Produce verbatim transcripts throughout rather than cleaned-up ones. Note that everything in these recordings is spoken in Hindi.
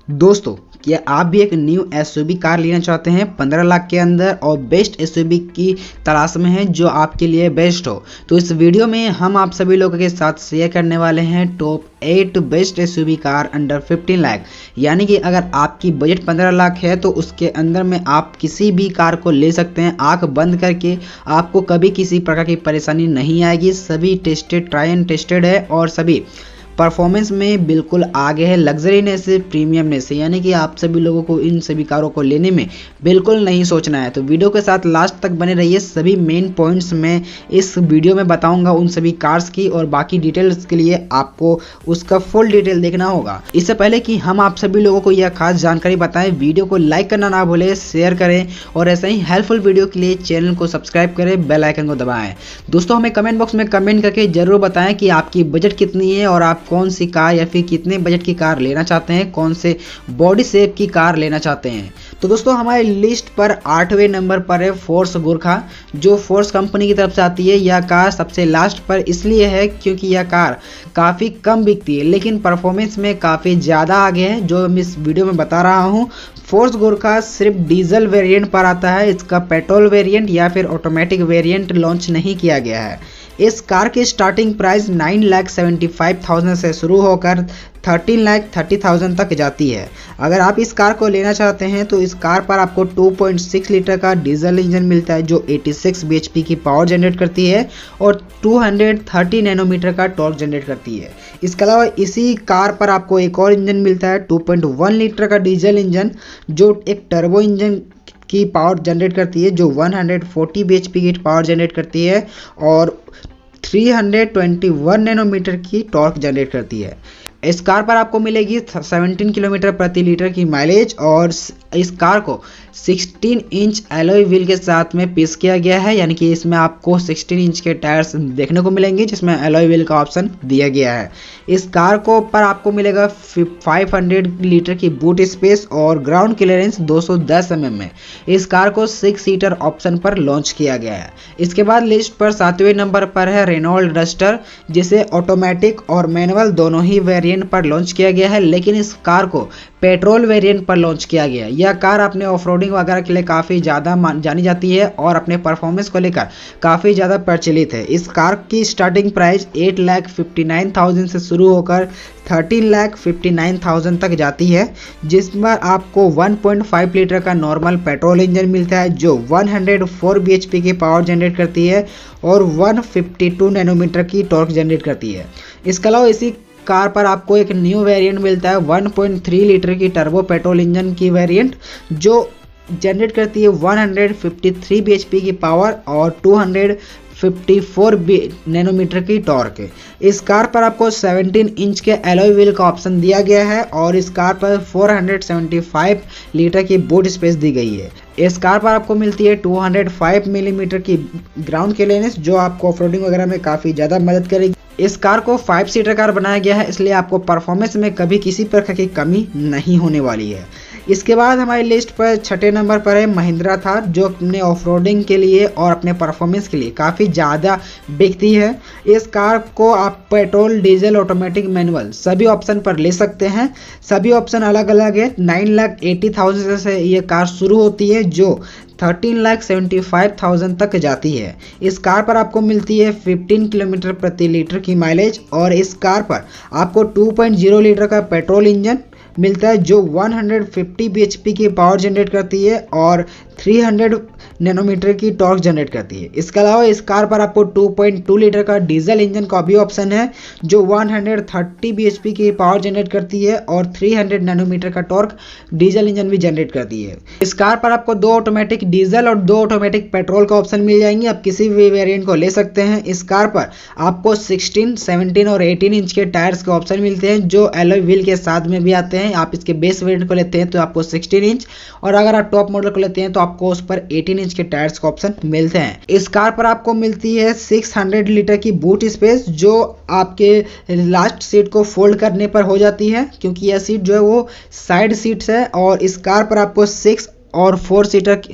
दोस्तों, क्या आप भी एक न्यू एसयूवी कार लेना चाहते हैं पंद्रह लाख के अंदर और बेस्ट एसयूवी की तलाश में हैं जो आपके लिए बेस्ट हो? तो इस वीडियो में हम आप सभी लोगों के साथ शेयर करने वाले हैं top eight best SUV car under fifteen lakh. यानी कि अगर आपकी बजट पंद्रह लाख है तो उसके अंदर में आप किसी भी कार को ले सकते हैं आंख बंद करके। आपको कभी किसी प्रकार की परेशानी नहीं आएगी। सभी टेस्टेड, ट्राई एंड टेस्टेड है और सभी परफॉर्मेंस में बिल्कुल आगे है, लग्जरीनेस से प्रीमियमनेस से। यानी कि आप सभी लोगों को इन सभी कारों को लेने में बिल्कुल नहीं सोचना है। तो वीडियो के साथ लास्ट तक बने रहिए। सभी मेन पॉइंट्स मैं इस वीडियो में बताऊंगा उन सभी कार्स की, और बाकी डिटेल्स के लिए आपको उसका फुल डिटेल देखना होगा। इससे पहले कि हम आप सभी लोगों को यह खास जानकारी बताएं, वीडियो को लाइक करना ना भूलें, शेयर करें और ऐसे ही हेल्पफुल वीडियो के लिए चैनल को सब्सक्राइब करें, बेल आइकन को दबाएं। दोस्तों, हमें कमेंट बॉक्स में कमेंट करके जरूर बताएं कि आपकी बजट कितनी है और आप कौन सी कार या फिर कितने बजट की कार लेना चाहते हैं, कौन से बॉडी शेप की कार लेना चाहते हैं। तो दोस्तों, हमारे लिस्ट पर आठवें नंबर पर है फोर्स गुरखा, जो फोर्स कंपनी की तरफ से आती है। यह कार सबसे लास्ट पर इसलिए है क्योंकि यह कार काफ़ी कम बिकती है लेकिन परफॉर्मेंस में काफ़ी ज़्यादा आगे है, जो मैं इस वीडियो में बता रहा हूँ। फोर्स गुरखा सिर्फ डीजल वेरिएंट पर आता है, इसका पेट्रोल वेरिएंट या फिर ऑटोमेटिक वेरिएंट लॉन्च नहीं किया गया है। इस कार की starting price nine lakh seventy five thousand से शुरू होकर थर्टीन लाख थर्टी थाउजेंड तक जाती है। अगर आप इस कार को लेना चाहते हैं तो इस कार पर आपको टू पॉइंट सिक्स लीटर का डीजल इंजन मिलता है जो छियासी बीएचपी की पावर जनरेट करती है और टू थर्टी नैनोमीटर का टॉर्क जनरेट करती है। इसके अलावा इसी कार पर आपको एक और इंजन मिलता है टू पॉइंट वन लीटर का डीजल इंजन जो एक टर्बो इंजन की पावर जनरेट करती है, जो वन फोर्टी बीएचपी की पावर जनरेट करती है और थ्री ट्वेंटी वन नैनोमीटर की टॉर्क जनरेट करती है। इस कार पर आपको मिलेगी सत्रह किलोमीटर प्रति लीटर की माइलेज और इस कार को सोलह इंच एलॉय व्हील के साथ में पेश किया गया है। यानी कि इसमें आपको सोलह इंच के टायर्स देखने को मिलेंगे जिसमें एलॉय व्हील का ऑप्शन दिया गया है। इस कार को पर आपको मिलेगा पाँच सौ लीटर की बूट स्पेस और ग्राउंड क्लियरेंस दो सौ दस एम एम में। इस कार को सिक्स सीटर ऑप्शन पर लॉन्च किया गया है। इसके बाद लिस्ट पर सातवें नंबर पर है रेनॉल्ट डस्टर, जिसे ऑटोमेटिक और मैनुअल दोनों ही वेरिएंट पर लॉन्च किया गया है, लेकिन इस कार को पेट्रोल वेरिएंट पर लॉन्च किया गया है। यह कार अपने ऑफरोडिंग वगैरह के लिए काफ़ी ज़्यादा जानी जाती है और अपने परफॉर्मेंस को लेकर काफ़ी ज़्यादा प्रचलित है। इस कार की starting price eight lakh fifty nine thousand से शुरू होकर thirteen lakh fifty nine thousand तक जाती है, जिसमें आपको वन पॉइंट फाइव लीटर का नॉर्मल पेट्रोल इंजन मिलता है जो वन हंड्रेड फोर बीएचपी की पावर जनरेट करती है और वन फिफ्टी टू नैनोमीटर की टॉर्क जनरेट करती है। इसके अलावा इसी कार पर आपको एक न्यू वेरिएंट मिलता है वन पॉइंट थ्री लीटर की टर्बो पेट्रोल इंजन की वेरिएंट जो जनरेट करती है वन फिफ्टी थ्री बीएचपी की पावर और टू फिफ्टी फोर नैनोमीटर की टॉर्क। इस कार पर आपको सत्रह इंच के एलॉय व्हील का ऑप्शन दिया गया है और इस कार पर फोर सेवेंटी फाइव लीटर की बूट स्पेस दी गई है। इस कार पर आपको मिलती है टू हंड्रेड फाइव मिलीमीटर की ग्राउंड क्लियरेंस जो आपको ऑफरोडिंग वगैरह में काफ़ी ज़्यादा मदद करेगी। इस कार को फाइव सीटर कार बनाया गया है, इसलिए आपको परफॉर्मेंस में कभी किसी प्रकार की कमी नहीं होने वाली है। इसके बाद हमारी लिस्ट पर छठे नंबर पर है महिंद्रा थार, जो अपने ऑफरोडिंग के लिए और अपने परफॉर्मेंस के लिए काफ़ी ज़्यादा बिकती है। इस कार को आप पेट्रोल, डीजल, ऑटोमेटिक, मैनुअल सभी ऑप्शन पर ले सकते हैं। सभी ऑप्शन अलग अलग है। नाइन लाख एटी थाउजेंड से ये कार शुरू होती है जो thirteen lakh seventy five thousand तक जाती है। इस कार पर आपको मिलती है फिफ्टीन किलोमीटर प्रति लीटर की माइलेज और इस कार पर आपको टू पॉइंट ज़ीरो लीटर का पेट्रोल इंजन मिलता है जो वन फिफ्टी बीएचपी की पावर जनरेट करती है और थ्री हंड्रेड नैनोमीटर की टॉर्क जनरेट करती है। इसके अलावा इस कार पर आपको टू पॉइंट टू लीटर का डीजल इंजन का भी ऑप्शन है जो वन थर्टी बीएचपी की पावर जनरेट करती है और थ्री हंड्रेड नैनोमीटर का टॉर्क डीजल इंजन भी जनरेट करती है। इस कार पर आपको दो ऑटोमेटिक डीजल और दो ऑटोमेटिक पेट्रोल का ऑप्शन मिल जाएंगे। आप किसी भी वेरिएंट को ले सकते हैं। इस कार पर आपको सिक्सटीन, सेवनटीन और एटीन इंच के टायर्स के ऑप्शन मिलते हैं जो एलॉय व्हील के साथ में भी आते हैं। आप इसके बेस वेरिएंट को लेते हैं तो आपको सिक्सटीन इंच और अगर आप टॉप मॉडल को लेते हैं तो आपको उस पर एटीन इंच के टायर्स का ऑप्शन मिलते हैं। इस कार पर आपको मिलती है सिक्स हंड्रेड लीटर की बूट स्पेस जो आपके लास्ट सीट को फोल्ड करने पर हो जाती है, क्योंकि यह सीट जो है वो साइड सीट्स है और इस कार पर आपको सिक्स और फोर सीटर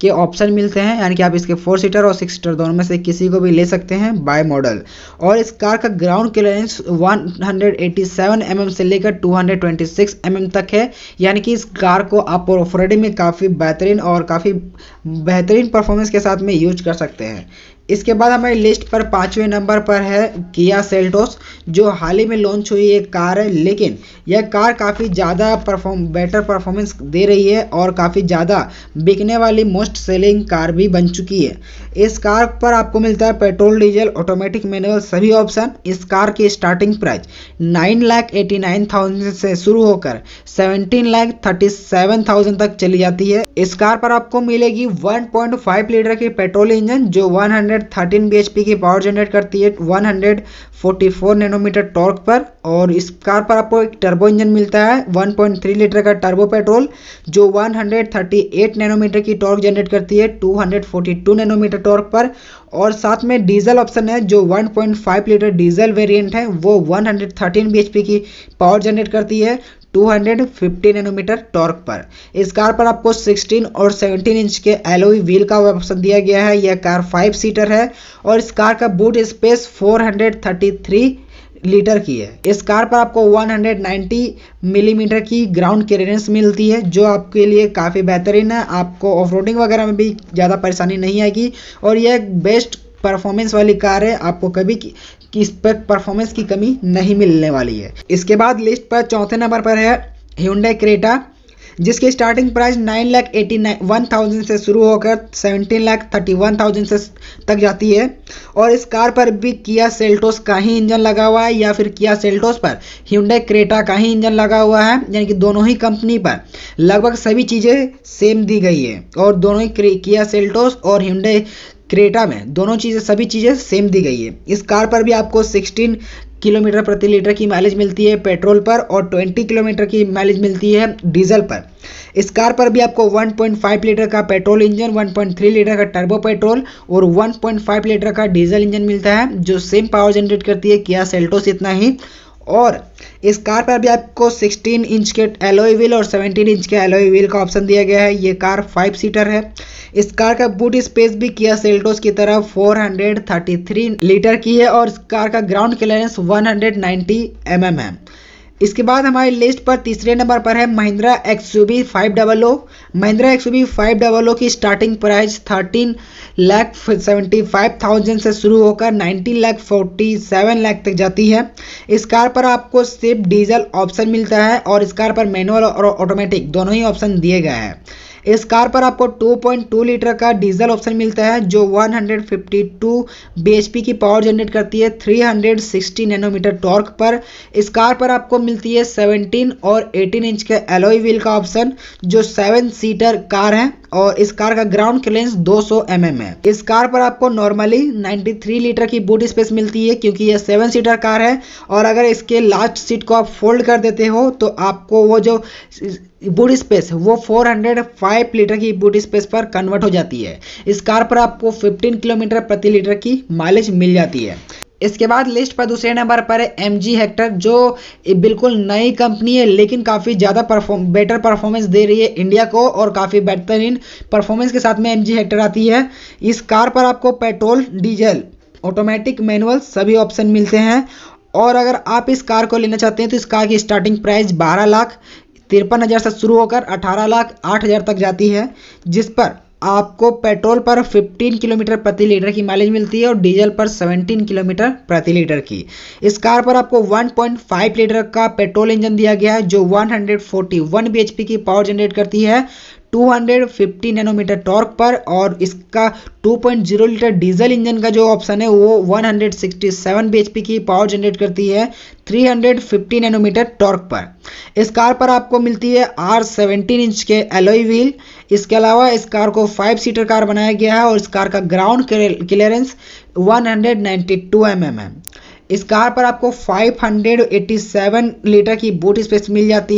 के ऑप्शन मिलते हैं, यानी कि आप इसके फोर सीटर और सिक्स सीटर दोनों में से किसी को भी ले सकते हैं बाय मॉडल। और इस कार का ground clearance one eighty seven M M से लेकर two twenty six M M तक है, यानी कि इस कार को आप ऑफ रोडिंग में काफ़ी बेहतरीन और काफ़ी बेहतरीन परफॉर्मेंस के साथ में यूज कर सकते हैं। इसके बाद हमारी लिस्ट पर पाँचवें नंबर पर है किया सेल्टोस, जो हाल ही में लॉन्च हुई एक कार है, लेकिन यह कार काफ़ी ज़्यादा परफॉर्म बेटर परफॉर्मेंस दे रही है और काफ़ी ज़्यादा बिकने वाली मोस्ट सेलिंग कार भी बन चुकी है। इस कार पर आपको मिलता है पेट्रोल, डीजल, ऑटोमेटिक, मैनुअल सभी ऑप्शन। इस कार की starting price nine lakh eighty nine thousand से शुरू होकर seventeen lakh thirty seven thousand तक चली जाती है। इस कार पर आपको मिलेगी वन पॉइंट फाइव लीटर की पेट्रोल इंजन जो one thirteen B H P की पावर जनरेट करती है one forty four nanometre torque पर। और इस कार पर आपको एक टर्बो इंजन मिलता है वन पॉइंट थ्री लीटर का टर्बो पेट्रोल जो वन थर्टी एट नैनोमीटर की टॉर्क जनरेट करती है two forty two nanometre torque पर। और साथ में डीजल ऑप्शन है जो one point five litre diesel variant है, वो one thirteen B H P की पावर जनरेट करती है टू फिफ्टी नैनोमीटर टॉर्क पर। इस कार पर आपको सिक्सटीन और सेवनटीन इंच के एलॉय व्हील का ऑप्शन दिया गया है। यह कार फाइव सीटर है और इस कार का boot space four thirty three litre की है। इस कार पर आपको वन नाइंटी मिलीमीटर की ग्राउंड क्लियरेंस मिलती है जो आपके लिए काफ़ी बेहतरीन है। आपको ऑफ रोडिंग वगैरह में भी ज़्यादा परेशानी नहीं आएगी और यह एक बेस्ट परफॉर्मेंस वाली कार है, आपको कभी की, की इस पर परफॉर्मेंस की कमी नहीं मिलने वाली है। इसके बाद लिस्ट पर चौथे नंबर पर है Hyundai क्रेटा, जिसकी starting price nine lakh eighty one thousand से शुरू होकर seventeen lakh thirty one thousand से तक जाती है। और इस कार पर भी किया सेल्टोस का ही इंजन लगा हुआ है या फिर किया सेल्टोस पर Hyundai क्रेटा का ही इंजन लगा हुआ है, यानी कि दोनों ही कंपनी पर लगभग सभी चीज़ें सेम दी गई है और दोनों ही किया सेल्टोस और Hyundai क्रेटा में दोनों चीज़ें सभी चीज़ें सेम दी गई है। इस कार पर भी आपको सिक्सटीन किलोमीटर प्रति लीटर की माइलेज मिलती है पेट्रोल पर और ट्वेंटी किलोमीटर की माइलेज मिलती है डीजल पर। इस कार पर भी आपको वन पॉइंट फाइव लीटर का petrol engine, one point three litre का टर्बो पेट्रोल और वन पॉइंट फाइव लीटर का डीजल इंजन मिलता है जो सेम पावर जनरेट करती है किया सेल्टोस इतना ही। और इस कार पर भी आपको सिक्सटीन इंच के एलॉय व्हील और सेवनटीन इंच के एलॉय व्हील का ऑप्शन दिया गया है। ये कार फाइव सीटर है। इस कार का बूट स्पेस भी किया सेल्टोस की तरह फोर थर्टी थ्री लीटर की है और इस कार का ground clearance one ninety M M है। इसके बाद हमारी लिस्ट पर तीसरे नंबर पर है Mahindra X U V five double O. Mahindra X U V five double O की starting price thirteen lakh seventy five thousand से शुरू होकर nineteen lakh forty seven lakh तक जाती है। इस कार पर आपको सिर्फ डीजल ऑप्शन मिलता है और इस कार पर मैनुअल और ऑटोमेटिक दोनों ही ऑप्शन दिए गए हैं। इस कार पर आपको टू पॉइंट टू लीटर का डीजल ऑप्शन मिलता है जो one fifty two B H P की पावर जनरेट करती है थ्री सिक्सटी नैनोमीटर टॉर्क पर। इस कार पर आपको मिलती है सेवनटीन और एटीन इंच के एलॉय व्हील का ऑप्शन जो सेवन सीटर कार है और इस कार का ground clearance two hundred M M है। इस कार पर आपको नॉर्मली नाइंटी थ्री लीटर की बूट स्पेस मिलती है क्योंकि यह सेवन सीटर कार है और अगर इसके लास्ट सीट को आप फोल्ड कर देते हो तो आपको वो जो बूट स्पेस वो फोर हंड्रेड फाइव लीटर की बूट स्पेस पर कन्वर्ट हो जाती है। इस कार पर आपको फिफ्टीन किलोमीटर प्रति लीटर की माइलेज मिल जाती है। इसके बाद लिस्ट पर दूसरे नंबर पर है एम जी हेक्टर, जो बिल्कुल नई कंपनी है लेकिन काफ़ी ज़्यादा परफॉर्म बेटर परफॉर्मेंस दे रही है इंडिया को और काफ़ी बेहतरीन परफॉर्मेंस के साथ में एम जी हेक्टर आती है। इस कार पर आपको पेट्रोल, डीजल, ऑटोमेटिक, मैनुअल सभी ऑप्शन मिलते हैं। और अगर आप इस कार को लेना चाहते हैं तो इस कार की स्टार्टिंग प्राइस बारह लाख तिरपन हज़ार से शुरू होकर अठारह लाख आठ हज़ार तक जाती है, जिस पर आपको पेट्रोल पर फिफ्टीन किलोमीटर प्रति लीटर की माइलेज मिलती है और डीजल पर सेवनटीन किलोमीटर प्रति लीटर की। इस कार पर आपको वन पॉइंट फाइव लीटर का पेट्रोल इंजन दिया गया है जो one forty one B H P की पावर जनरेट करती है टू फिफ्टी नैनोमीटर टॉर्क पर। और इसका two point zero litre diesel engine का जो ऑप्शन है वो one sixty seven B H P की पावर जनरेट करती है थ्री फिफ्टी नैनोमीटर टॉर्क पर। इस कार पर आपको मिलती है आर सेवनटीन इंच के एलॉय व्हील। इसके अलावा इस कार को फाइव सीटर कार बनाया गया है और इस कार का ground clearance one ninety two M M है। इस कार पर आपको फाइव एटी सेवन लीटर की बूट स्पेस मिल जाती है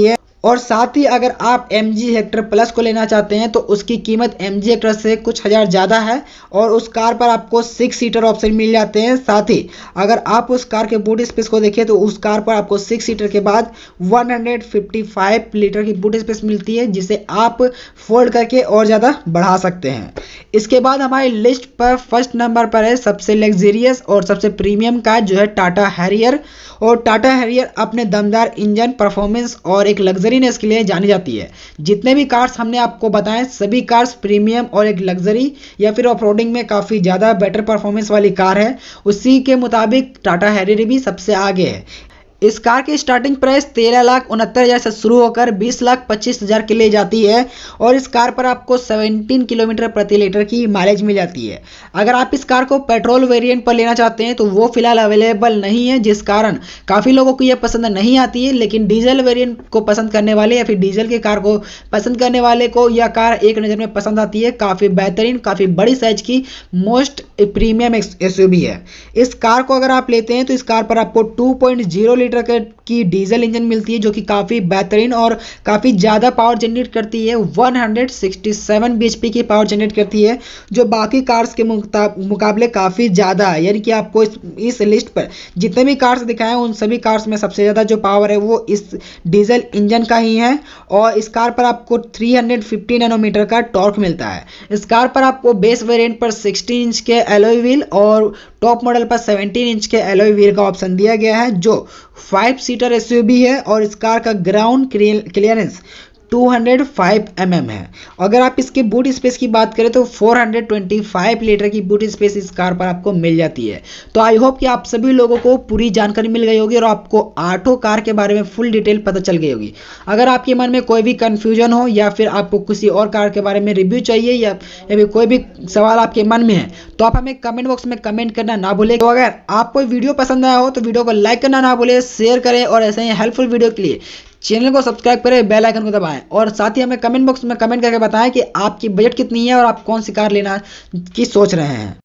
और साथ ही अगर आप एम जी हेक्टर प्लस को लेना चाहते हैं तो उसकी कीमत एम जी हेक्टर से कुछ हज़ार ज़्यादा है और उस कार पर आपको सिक्स सीटर ऑप्शन मिल जाते हैं। साथ ही अगर आप उस कार के बूट स्पेस को देखें तो उस कार पर आपको सिक्स सीटर के बाद एक सौ पचपन लीटर की बूट स्पेस मिलती है, जिसे आप फोल्ड करके और ज़्यादा बढ़ा सकते हैं। इसके बाद हमारी लिस्ट पर फर्स्ट नंबर पर है सबसे लग्जरियस और सबसे प्रीमियम कार, जो है टाटा हैरियर। और टाटा हैरियर अपने दमदार इंजन, परफॉर्मेंस और एक लग्जरीनेस के लिए जानी जाती है। जितने भी कार्स हमने आपको बताएं सभी कार्स प्रीमियम और एक लग्जरी या फिर ऑफरोडिंग में काफ़ी ज़्यादा बेटर परफॉर्मेंस वाली कार है। उसी के मुताबिक टाटा हैरियर भी सबसे आगे है। इस कार की स्टार्टिंग प्राइस तेरह लाख उनहत्तर हज़ार से शुरू होकर बीस लाख पच्चीस हज़ार के लिए जाती है और इस कार पर आपको सत्रह किलोमीटर प्रति लीटर की माइलेज मिल जाती है। अगर आप इस कार को पेट्रोल वेरिएंट पर लेना चाहते हैं तो वो फिलहाल अवेलेबल नहीं है, जिस कारण काफ़ी लोगों को यह पसंद नहीं आती है। लेकिन डीजल वेरिएंट को पसंद करने वाले या फिर डीजल की कार को पसंद करने वाले को यह कार एक नज़र में पसंद आती है। काफ़ी बेहतरीन, काफ़ी बड़ी साइज की मोस्ट प्रीमियम एसयूवी है। इस कार को अगर आप लेते हैं तो इस कार पर आपको टू पॉइंट ज़ीरो लीटर की डीजल इंजन मिलती है, जो कि काफ़ी बेहतरीन और काफ़ी ज़्यादा पावर जनरेट करती है। एक सौ सड़सठ बीएचपी की पावर जनरेट करती है, जो बाकी कार्स के मुकाबले काफ़ी ज़्यादा है। यानी कि आपको इस, इस लिस्ट पर जितने भी कार्स दिखाए हैं उन सभी कार्स में सबसे ज़्यादा जो पावर है वो इस डीजल इंजन का ही है। और इस कार पर आपको तीन सौ पचास नैनोमीटर का टॉर्क मिलता है। इस कार पर आपको बेस वेरिएंट पर सोलह इंच के एलॉय व्हील और टॉप मॉडल पर सत्रह इंच के एलॉय व्हील का ऑप्शन दिया गया है, जो फाइव सीटर एसयूवी है। और इस कार का ग्राउंड क्लियरेंस दो सौ पाँच एम एम है। अगर आप इसके बूट स्पेस की बात करें तो चार सौ पच्चीस लीटर की बूट स्पेस इस कार पर आपको मिल जाती है। तो आई होप कि आप सभी लोगों को पूरी जानकारी मिल गई होगी और आपको आठों कार के बारे में फुल डिटेल पता चल गई होगी। अगर आपके मन में कोई भी कंफ्यूजन हो या फिर आपको किसी और कार के बारे में रिव्यू चाहिए या फिर कोई भी सवाल आपके मन में है तो आप हमें कमेंट बॉक्स में कमेंट करना ना भूलें। तो अगर आपको वीडियो पसंद आया हो तो वीडियो को लाइक करना ना भूलें, शेयर करें और ऐसे ही हेल्पफुल वीडियो के लिए चैनल को सब्सक्राइब करें, बेल आइकन को दबाएं और साथ ही हमें कमेंट बॉक्स में कमेंट करके बताएं कि आपकी बजट कितनी है और आप कौन सी कार लेना की सोच रहे हैं।